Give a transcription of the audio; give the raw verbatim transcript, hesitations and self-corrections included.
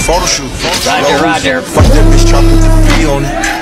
Photo shoot. Roger, Roger. Fuck that bitch, try to put the V on it.